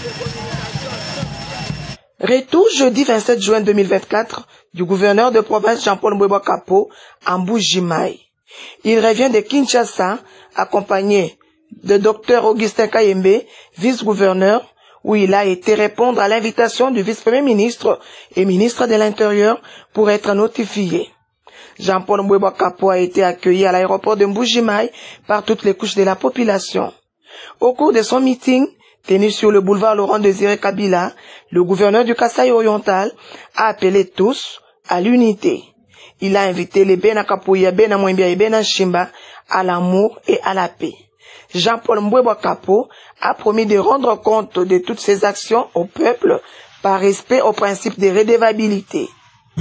Retour jeudi 27 juin 2024 du gouverneur de province Jean-Paul Mbwebwa Kapo à Mbuji-Mayi. Il revient de Kinshasa accompagné de Dr Augustin Kayembe, vice-gouverneur, où il a été répondre à l'invitation du vice-premier ministre et ministre de l'Intérieur pour être notifié. Jean-Paul Mbwebwa Kapo a été accueilli à l'aéroport de Mbuji-Mayi par toutes les couches de la population. Au cours de son meeting, tenu sur le boulevard Laurent-Désiré Kabila, le gouverneur du Kasaï oriental a appelé tous à l'unité. Il a invité les Bena Kapouya, Bena Mouembia et Bena Shimba à l'amour et à la paix. Jean-Paul Mbwebwa Kapo a promis de rendre compte de toutes ses actions au peuple par respect au principe de redevabilité.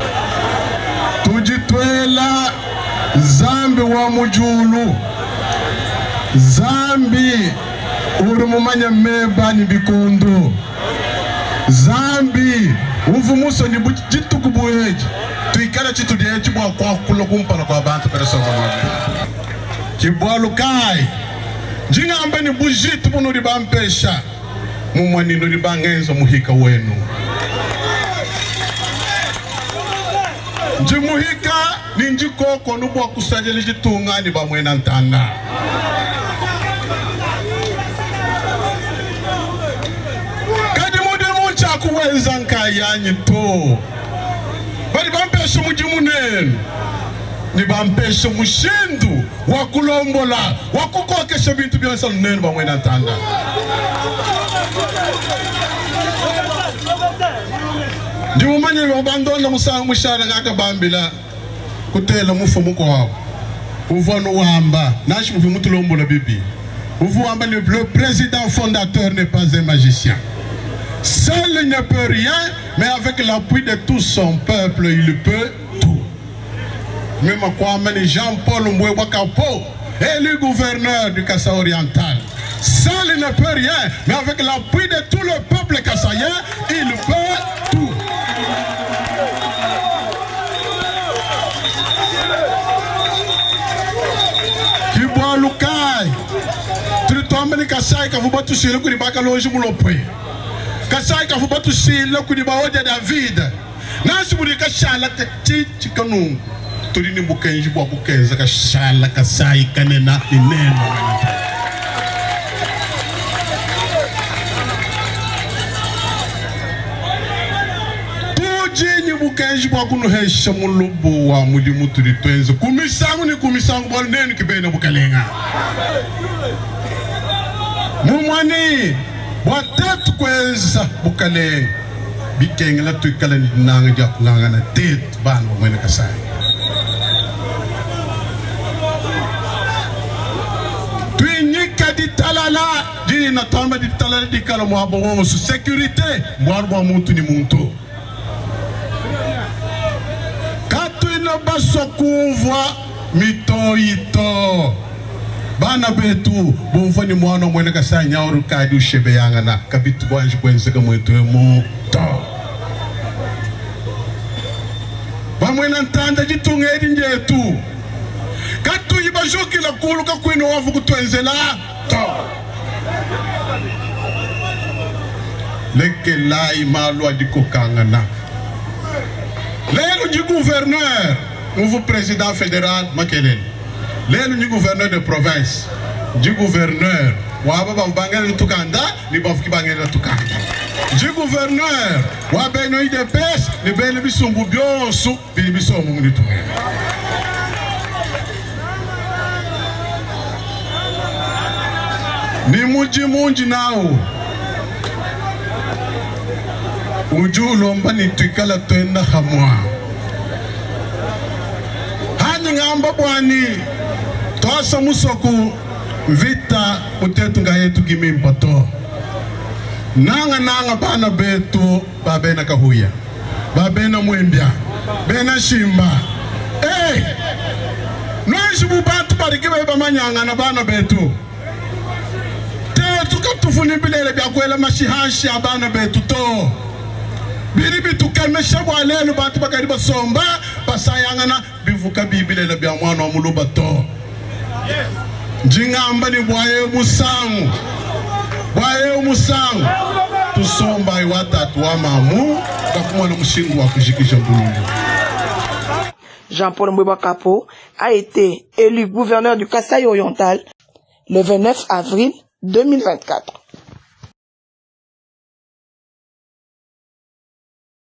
Tujitwela Zambi wa mujulu Zambi urumumanya meba ni bikondo Zambi uvumuso ni jitu kubuyeji tuikala chitu diyeji mwa kwa kulokumpala kwa bantu pereso mwabu Kibwalu kai Jinga ambe ni bujitu munu ribampesha Mumwani nuribangenzo muhika wenu Jimuhika ninjikoko nubwa kusajili jitungani ba mwena ntana kuweza nkayanyi to bali bampesha mujimunenu ni bampesha mushindu wakulombola wakukokesha bintu byonse nenu bamwena ntanda Jumanye babandonda musanga mushara ngaka bambila kutela mufu muko wao uvono wamba nashi mufu mutulombola bibi uvu wamba le président fondateur n'est pas un magicien. Seul il ne peut rien, mais avec l'appui de tout son peuple, il peut tout. Même quoi, Jean-Paul Mbwebwa Kapo, élu gouverneur du Kasaï oriental. Seul il ne peut rien, mais avec l'appui de tout le peuple kassaïen, il peut tout. Kibwa Lukai, tu tombes les Kasaï, quand vous battez sur le coup de Bakaloji Moulopé. Kasai kafubatu shila kudibaoja David nasi budi kashala tati kanu tulini bukenji bwa bukenza kashala Kasai kanena ineno tujini bukenji bwa kunuhesha mulubu wa mulimu tulitwenza kumisangu bwa nenu kibena bukalenga mumwani Watet kweza bukale bikeng la tuikala ni nanga jak nanga na tet ban mwena Kasai tuinyika di talala di na tamba di talala di kala mwabo su sécurité mwabo muntu ni muntu katu ina baso kuvwa mitoito Bana betu bumfani mwana mwena Kasai nyauru kadi ushebe yangana kabitu kwanji kwenze kamwetu muto bamwena ntanda jitungedi njetu katu yibajoki la kulu kakwino wafu kutwenzela to leke lai malu adiko kangana lelo nji gouverneur nouveau président fédéral Makelele Lelo ni gouverneur de province, du gouverneur, waba bangele tukanda, ni bafuki bangele tukanda. Du gouverneur, waba no ide pes, ni bele bisumbu byosu, bili bisomu munitunga. Ni munji nao. Ujulo mbani tukala tuenda hamwa. Hani ngamba bwani. Toasa musoku vita mutetu nga yetu gimimpato nanga bana betu babena kahuya babena mwembia bena shimba noishibu batu barikiba bamanyanga na bana betu tetu katufuni bilele byakwela mashihashi abana betu to biri bitukemesha bwalelo batu bakari basomba basayangana bivuka bibilele bya mwana wa muluba to Jingamba ni bwaye musangu tusomba iwatatu wa mamu kakuma na mushingu wa kujikisha mbulu. Jean-Paul Mbweba Kapo a été élu gouverneur du Kasaï oriental le 29 avril 2024.